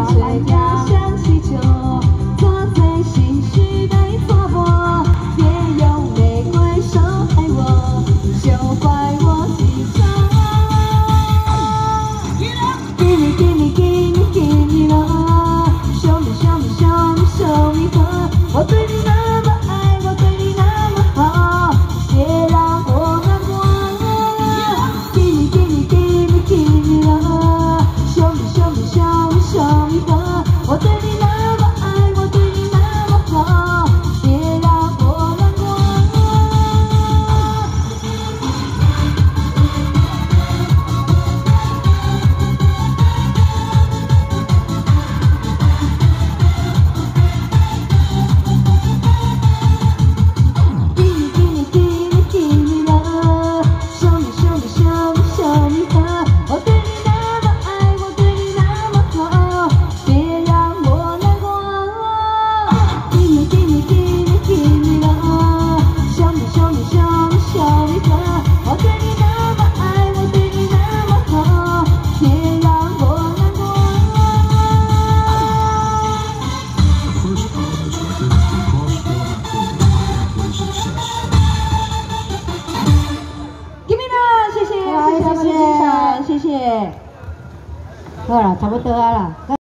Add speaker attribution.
Speaker 1: 嘴角像气球，错在心绪被戳破，别用玫瑰手害我，就怪我记仇。Give me, give me, give me, give me love， show me, show me, show me, show me love。我对你那么爱，我对你那么好，别让我难过。Give me, give me, give me, give me love， show me, show me, show me, show me love。我对你那么爱，我对你那么好，别让我难过。谢谢，好了，差不多啊啦。